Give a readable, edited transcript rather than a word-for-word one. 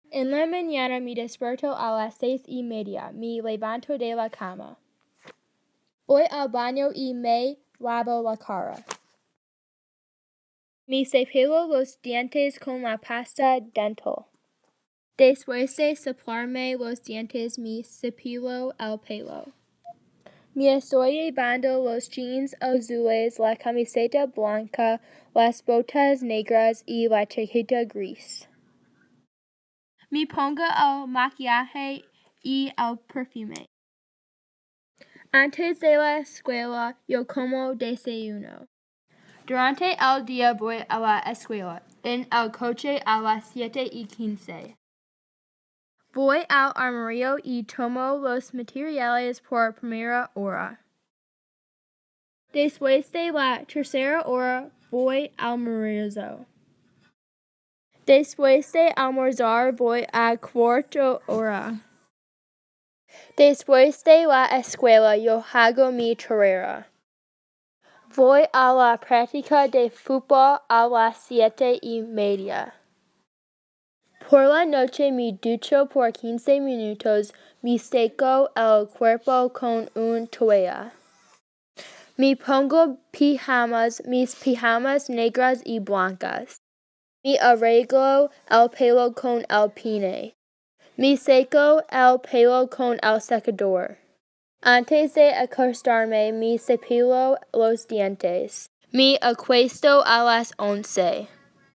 En la mañana me desperto a las 6:30. Me levanto de la cama. Voy al baño y me lavo la cara. Me cepillo los dientes con la pasta dental. Después de cepillarme los dientes, me cepillo el pelo. Me estoy llevando los jeans azules, la camiseta blanca, las botas negras y la chaqueta gris. Me pongo el maquillaje y el perfume. Antes de la escuela, yo como desayuno. Durante el día voy a la escuela, en el coche a las 7:15. Voy al armario y tomo los materiales por primera hora. Después de la tercera hora, voy al almuerzo. Después de almorzar, voy a cuarta hora. Después de la escuela, yo hago mi tarea. Voy a la práctica de fútbol a las 7:30. Por la noche me ducho por 15 minutos, me seco el cuerpo con una toalla. Me pongo mis pijamas negras y blancas. Me arreglo el pelo con el peine. Me seco el pelo con el secador. Antes de acostarme, me cepillo los dientes. Me acuesto a las 11.